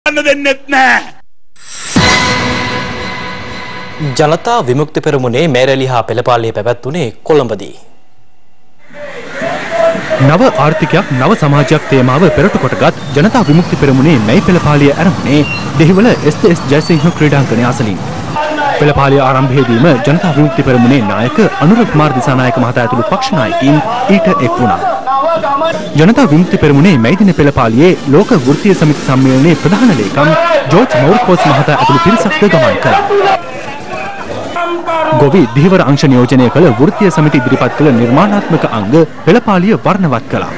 ජනතා විමුක්ති පෙරමුණේ මේරැලි හා පෙළපාලිය පැවැත්වුණේ කොළඹදී. නව ආර්ථිකයක් නව සමාජයක් තේමාව පෙරට කොටගත් ජනතා විමුක්ති පෙරමුණේ මැයි පෙළපාලිය ආරම්භනේ දෙහිවල එස්.එස්. ජයසිංහ ක්‍රීඩාංගණය අසලින්. පෙළපාලිය ආරම්භයේදීම ජනතා විමුක්ති පෙරමුණේ නායක අනුර කුමාර දිසානායක මහතා ඇතුළු පක්ෂ නායකයින් ඊට එක් වුණා. ජනතා විමුක්ති පෙරමුණේ මැයි දින පෙළපාලියේ ලෝක වෘත්තීය සමිති සම්මේලනයේ ප්‍රධාන ලේකම් ජෝර්ජ් මවුර්කෝස් මහතා ඇතුළු පිරිසක්ද ගමන් කළා. ගොවි දිහිවර අංශ නියෝජනය කළ වෘත්තීය සමිති ඉදිරිපත් කළ නිර්මාණාත්මක අංග පෙළපාලිය වර්ණවත් කළා.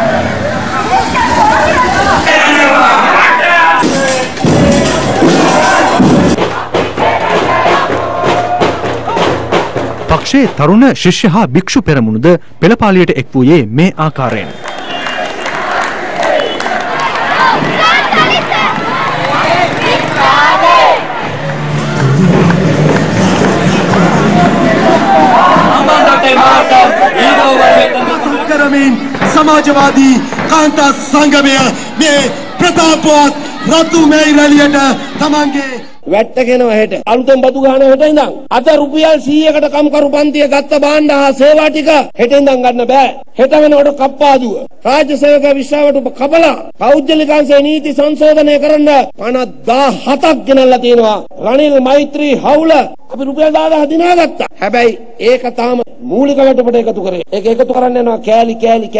පක්ෂයේ තරුණ ශිෂ්‍ය හා භික්ෂු පෙරමුණද පෙළපාලියට එක් වූයේ මේ ආකාරයෙන්. සමාජවාදී කාන්තා සංගමය මේ ප්‍රතාපවත් රතු මේරැලියට තමන්ගේ වැට්ටගෙනවා හෙට අලුතෙන් බදු ගන්න හෙට ඉඳන් අද රුපියල් 100කට කම්කරු පන්තිය ගත්ත භාණ්ඩ හා සේවා ටික හෙට ඉඳන් ගන්න බෑ. හෙට වෙනකොට කප්පාදුව රාජ්‍ය සේවක විශ්වාවට කපලා පෞද්ගලික අංශයේ නීති සංශෝධනය කරන්න 50000ක් ගෙනල්ලා තියෙනවා. රනිල් මෛත්‍රී හවුල අපි රුපියල් 10000 දිනාගත්තා. හැබැයි ඒක තාම මූලික වැටුපට එකතු කරේ. ඒක එකතු කරන්න යනවා කෑලි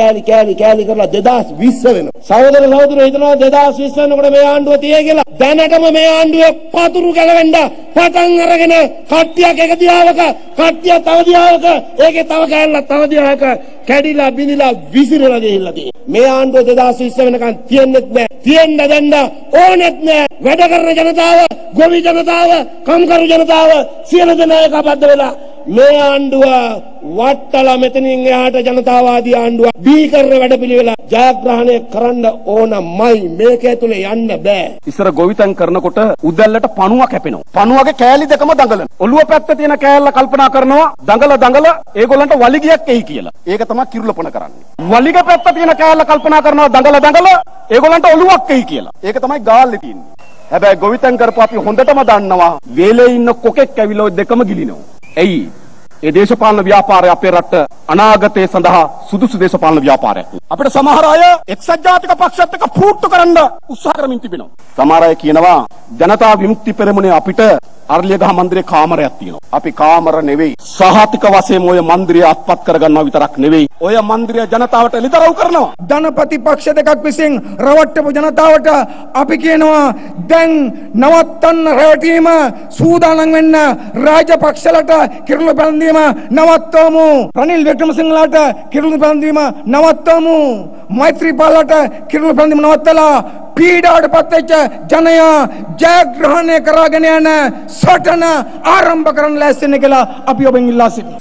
කරලා 2020 වෙනවා. සහෝදර සහෝදරයෝ හිතනවා 2020 වෙනකොට මේ ආණ්ඩුව තියේ කියලා. දැනටම මේ ආණ්ඩුවේ පතුරු ගැලවෙන්න පටන් අරගෙන කට්ටියක් එක දිහාවක කට්ටිය තව දිහාවක ඒකේ තව කෑල්ලක් තව දිහාවක කැඩිලා බිනිලා විසිරලා ගිහිල්ලා තියෙනවා. මේ ආණ්ඩුව 2020 වෙනකන් තියෙන්නෙත් නෑ. තියෙන්න දෙන්න ඕනෙත් නෑ. වැඩ කරන ජනතාව, ගොවි ජනතාව, කම්කරු ජනතාව සියලු දෙනා එකපද්ද වෙලා මේ ආණ්ඩුව වට්ටලා මෙතනින් එහාට ජනතාවාදී ආණ්ඩුව බීකරන වැඩපිළිවෙල ජයග්‍රහණය කරන්න ඕනමයි. මේක ඇතුලේ යන්න බෑ. ඉස්සර ගොවිතැන් කරනකොට උදැල්ලට පණුවක් හැපෙනවා. පණුවගේ කෑලි දෙකම දඟලන. ඔළුව පැත්තේ තියෙන කෑල්ල කල්පනා කරනවා දඟල ඒගොල්ලන්ට වලිගයක් එයි කියලා. ඒක තමයි කිරුළපණ කරන්නේ. වලිග පැත්තේ තියෙන කෑල්ල කල්පනා කරනවා දඟල ඒගොල්ලන්ට ඔළුවක් එයි කියලා. ඒක තමයි ගාල්ලේ තියෙන්නේ. හැබැයි ගොවිතැන් කරපු අපි හොඳටම දන්නවා වේලේ ඉන්න කොකෙක් ඇවිල්ලා ඔය දෙකම ගිලිනවා. එයි ඒ දේශපාලන ව්‍යාපාරය අපේ රට අනාගතයේ සඳහා සුදුසු දේශපාලන ව්‍යාපාරයක්. අපිට සමහර අය එක්සත් ජාතික පක්ෂයත් එක්ක පුට්ටු කරන්න උත්සාහ කරමින් තිබෙනවා. සමහර අය කියනවා ජනතා විමුක්ති පෙරමුණේ අපිට අර්ලියගහ මන්දිරේ කාමරයක් තියෙනවා. අපි කාමර නෙවෙයි. සහතික වශයෙන් ඔය මන්දිරය අත්පත් කරගන්නවා විතරක් නෙවෙයි. ඔය මන්දිරය ජනතාවට එළිදරව් කරනවා. ධනපති පක්ෂ දෙකක් විසින් රවට්ටපු ජනතාවට අපි කියනවා දැන් නවත්තන්න රැවටීම සූදානම් වෙන්න රාජපක්ෂලට කිරුළු පැලඳීම නවත්තමු. රනිල් වික්‍රමසිංහලට කිරුළු පැලඳීම නවත්තමු. මෛත්‍රීපාලට කිරුළු පැලඳීම නවත්තලා පීඩාවට පත්වෙච්ච ජනයා ජයග්‍රහණය කරගෙන යන සටන ආරම්භ කරන්න ලෑස්ති වෙන්න කියලා අපි ඔබෙන් ඉල්ලා සිටිනවා.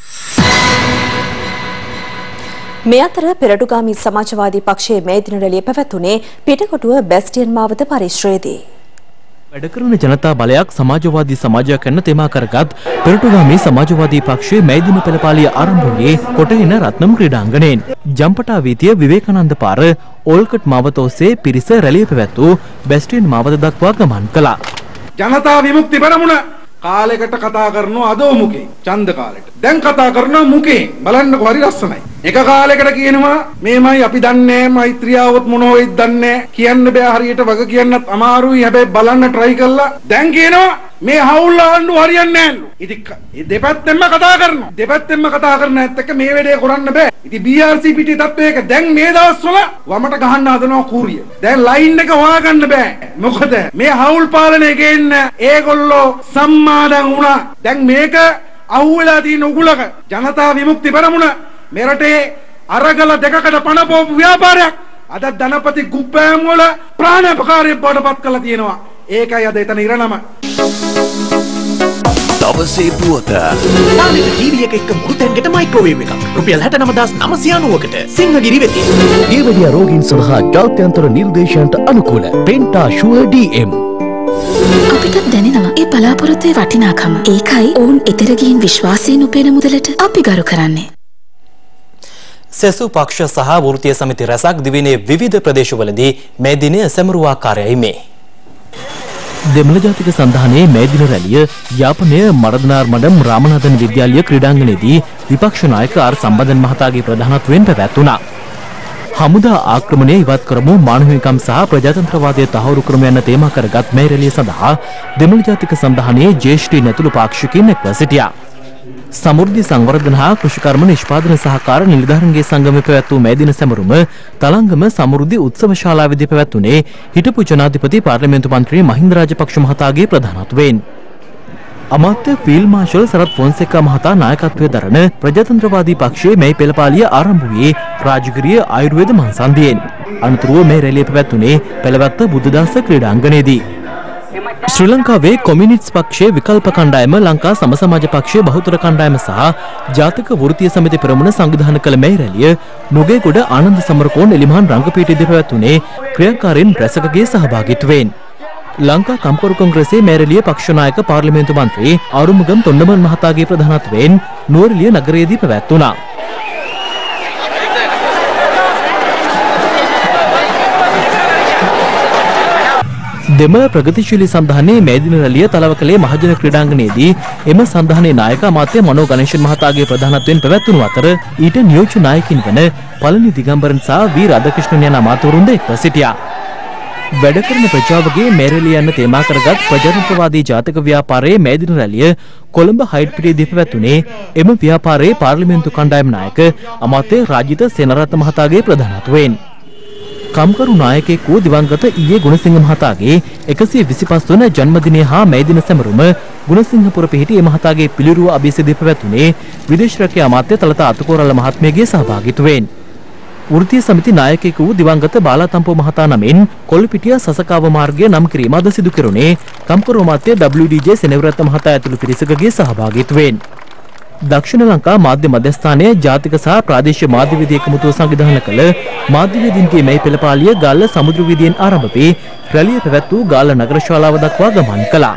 මේ අතර පෙරටුගාමී සමාජවාදී පක්ෂයේ මේ දින රැළිය පැවැත්වුණේ පිටකොටුව බැස්ටියන් මාවත පරිශ්‍රයේදී. වැඩ කරන ජනතා බලයක් සමාජවාදී සමාජයක් යන තේමා කරගත් පෙරටුගාමී සමාජවාදී පක්ෂයේ මැයි දින පෙළපාලිය ආරම්භ වූයේ කොටහින රත්නම් ක්‍රීඩාංගණයෙන්. ජම්පටා වීථිය විවේකානන්ද පාර ඕල්කට් මාවත ඔස්සේ පිරිස රැළිය පැවැත්වූ බැස්ටියන් මාවත දක්වා ගමන් කළා. ජනතා විමුක්ති පෙරමුණ කාලයකට කතා කරනවා අදෝ මුකේ ඡන්ද කාලෙට. දැන් කතා කරනවා මුකේ බලන්නකො හරි ලස්සනයි. එක කාලයකට කියනවා මේමයි අපි දන්නේ මෛත්‍රියාවොත් මොන වෙයිද දන්නේ කියන්න බෑ හරියට වග කියන්නත් අමාරුයි. හැබැයි බලන්න try කළා. දැන් කියනවා මේ හවුල් ආණ්ඩුව හරියන්නේ නෑලු. ඉතින් දෙපැත්තෙන්ම කතා කරනවා. දෙපැත්තෙන්ම කතා කරන ඇත්ත එක්ක මේ වැඩේ කරන්න බෑ. ඉතින් BRC පිටේ තත්ත්වය එක දැන් මේ දවස්වල වමට ගහන්න හදනවා කූරිය. දැන් ලයින් එක හොයාගන්න බෑ. මොකද මේ හවුල් පාලනය ගේන්න ඒගොල්ලෝ සම්මාදන් වුණා. දැන් මේක අහුවෙලා තියෙන උගුලක ජනතා විමුක්ති පෙරමුණ මෙරටේ අරගල දෙකකට පණපෝපු ව්‍යාපාරයක් අද ධනපති ගුප්පෑම් වල ප්‍රාණාපකාරී බඩපත් කරලා තියෙනවා. ඒකයි අද එතන ඉරණම. දවසේ පුවත නාලෙට ටීවී එක එක්ක මුරුතැන්ගෙට මයික්‍රෝවේව් එකක් රුපියල් 69990කට සිංහගිරි වෙතින් දේවදියා රෝගීන් සඳහා ජාත්‍යන්තර නිර්දේශයන්ට අනුකූල පෙන්ටා ෂුවර් DM අපිට දැනෙනවා ඒ බලාපොරොත්තුවේ වටිනාකම. ඒකයි ඔවුන් ඊතර ගින් විශ්වාසයෙන් උපයන මුදලට අපි ගරු කරන්නේ. සෙසු පක්ෂ සහ වෘත්තීය සමිති රැසක් දිවිනේ විවිධ ප්‍රදේශවලදී මේ දිනය සැමරුවා ආකාරයයි මේ. දෙමළ ජාතික සන්ධානයේ මේ දින රැළිය යාපනය මරදනාර් මඩම් රාමනාഥන් විද්‍යාලය ක්‍රීඩාංගණයේදී විපක්ෂ නායක ආර් සම්බන්ධන් මහතාගේ ප්‍රධානත්වයෙන් පැවැත්වුණා. හමුදා ආක්‍රමණය ඉවත් කරමු මානවිකම් සහ ප්‍රජාතන්ත්‍රවාදය තහවුරු කරමු යන තේමා කරගත් මේ රැළිය සඳහා දෙමළ ජාතික සන්ධානයේ ජ්‍යෙෂ්ඨ නැතුළු පාක්ෂිකයින් එක්ව සිටියා. සමෘද්ධි සංවර්ධන හා කෘෂිකර්ම නිෂ්පාදන සහකාර නිලධාරීන්ගේ සංගමයේ පැවැත් වූ මේ දින සැමරුම තලංගම සමෘද්ධි උත්සව ශාලාවේදී පැවැත්වුණේ හිටපු ජනාධිපති පාර්ලිමේන්තු මන්ත්‍රී මහින්ද රාජපක්ෂ මහතාගේ ප්‍රධානත්වයෙන්. අමාත්‍ය ෆීල්ඩ් මාර්ෂල් සරත් ෆොන්සේකා මහතා නායකත්වයේ දරන ප්‍රජාතන්ත්‍රවාදී පක්ෂයේ මේ පෙළපාලිය ආරම්භ වූයේ රාජගිරිය ආයුර්වේද මහසන්ධියෙන්. අනතුරුව මේ රැළිය පැවැත්වුණේ පෙළවත්ත බුද්ධදාස ක්‍රීඩාංගණයේදී. ශ්‍රී ලංකාවේ කොමියුනිස්ට් පක්ෂයේ විකල්ප කණ්ඩායම ලංකා සම සමාජ පක්ෂයේ බහුතර කණ්ඩායම සහ ජාතික වෘත්තීය සමිති පෙරමුණ සංවිධානය කළ මේ රැළිය නුගේගොඩ ආනන්ද සමරකෝන් එලිමහන් රංගපීඨයේදී පැවැත්වුණේ ක්‍රියාකාරීන් රැසකගේ සහභාගීත්වයෙන්. ලංකා කම්කරු කොංග්‍රසයේ මේ රැළිය පක්ෂ නායක පාර්ලිමේන්තු මන්ත්‍රී ආරුමුගම් තොණ්ඩමන් මහතාගේ ප්‍රධානත්වයෙන් නුවරඑළිය නගරයේදී පැවැත්වුණා. දෙමළ ප්‍රගතිශීලී සන්ධානයේ මේ දින රැළිය තලවකලේ මහජන ක්‍රීඩාංගණයේදී එම සන්ධානයේ නායක අමාත්‍ය මනෝ ගණේෂන් මහතාගේ ප්‍රධානත්වයෙන් පැවැත්වුණු අතර ඊට නියෝජ්‍ය නායකින් වන පළනි දිගම්බරන් සහ වී රාධකෘෂ්ණන් යන අමාත්‍යවරුන්ද එක්ව සිටියා. වැඩ කරන ප්‍රජාවගේ මේ රැළිය යන තේමා කරගත් ප්‍රජාතන්ත්‍රවාදී ජාතික ව්‍යාපාරයේ මේ දින රැළිය කොළඹ හයිඩ් පිටියේදී පැවැත්වුණේ එම ව්‍යාපාරයේ පාර්ලිමේන්තු කණ්ඩායම් නායක අමාත්‍ය රාජිත සේනරත්න මහතාගේ ප්‍රධානත්වයෙන්. කම්කරු නායකයෙකු දිවංගත ඊයේ ගුණසිංහ මහතාගේ 125 වන ජන්මදිනය හා මේ දින සැමරුම ගුණසිංහපුර පිහිටි ඒ මහතාගේ පිළිරුව අභියසදී පැවැත්වුණේ විදේශ රැකියා අමාත්‍ය තලතා අතුකෝරළ මහත්මියගේ සහභාගීත්වයෙන්. වෘත්තීය සමිති නායකයෙකු දිවංගත බාලාතම්පෝ මහතා නමින් කොල්ලපිටිය සසකාව මාර්ගය නම් කිරීම අද සිදු කෙරුණේ කම්කරු අමාත්‍ය WDJ සෙනවිරත්න මහතා ඇතුළු පිරිසකගේ සහභාගීත්වයෙන්. දක්ෂිණ ලංකා මාධ්‍ය මධ්‍යස්ථානයේ ජාතික සහ ප්‍රාදේශීය මාධ්‍යවේදී එකමුතුව සංවිධානය කළ මාධ්‍යවේදීන්ගේ මේ පෙළපාලිය ගාල්ල සමුද්‍ර වීදියෙන් ආරම්භ වී රැළිය පැවැත් වූ ගාල්ල නගර ශාලාව දක්වා ගමන් කළා.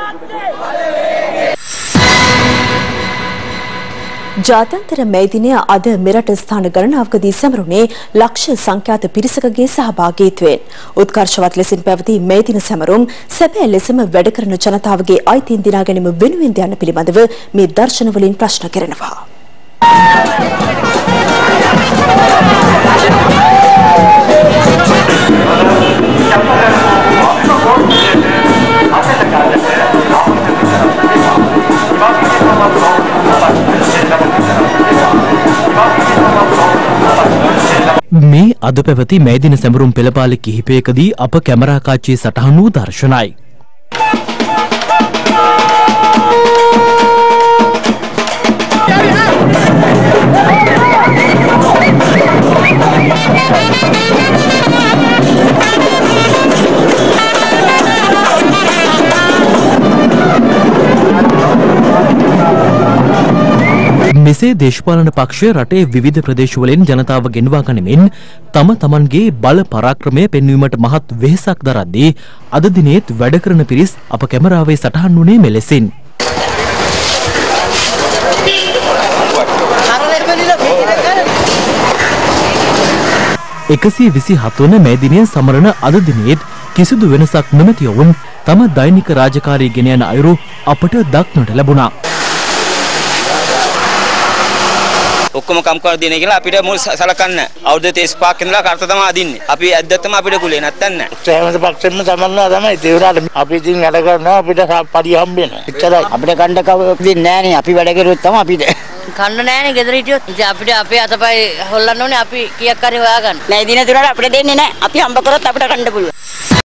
ජාත්‍යන්තර මේ දිනය අද මෙරට ස්ථාන ගණනාවකදී සැමරුණේ ලක්ෂ සංඛ්‍යාත පිරිසකගේ සහභාගීත්වයෙන්. උත්කර්ෂවත් ලෙසින් පැවති මේ දින සැමරුම් සැබෑ ලෙසම වැඩ කරන ජනතාවගේ අයිතීන් දිනා ගැනීම වෙනුවෙන් යන පිළිබඳව මේ දර්ශන වලින් ප්‍රශ්න කරනවා. මේ අද පැවති මේ දින සැමරුම් පෙළපාලි කිහිපයකදී අප කැමරා කාචී සටහන් වූ දර්ශනයි. මෙසේ දේශපාලන පක්ෂ රටේ විවිධ ප්‍රදේශවලින් ජනතාව ගෙන්වා ගනිමින් තම තමන්ගේ බල පරාක්‍රමය පෙන්වීමට මහත් වෙහෙසක් දරද්දී අද දිනේත් වැඩ කරන පිරිස් අප කැමරාවේ සටහන් වුණේ මෙලෙසින්. එකසිය 27 වන මේ දිනය සමරන අද දිනේත් කිසිදු වෙනසක් නොමැති වුන් තම දෛනික රාජකාරී ගෙන යන අයුරු අපට දක්නට ලැබුණා. ඔක්කොම කම්කරු දිනේ කියලා අපිට මුල් සලකන්න අවුරුදු 35ක් ඉඳලා කර්ත තමයි අදින්නේ. අපි ඇද්දත්තම අපිට කුලේ නැත්තන් නෑ. සෑම පක්ෂෙම සමන්නවා තමයි. ඒ වුණාට අපි ඉතින් වැඩ කරනවා අපිට පරිය හම්බෙන. එච්චරයි. අපිට කණ්ඩ කවුරුත් නෑනේ. අපි වැඩ කරුවොත් තමයි අපිට. කන්න නෑනේ ගෙදර හිටියොත්. ඉතින් අපිට අපේ අතපය හොල්ලන්න ඕනේ අපි කීයක් හරි හොයාගන්න. මේ දින තුනට අපිට දෙන්නේ නෑ. අපි හම්බ කරොත් අපිට කන්න පුළුවන්.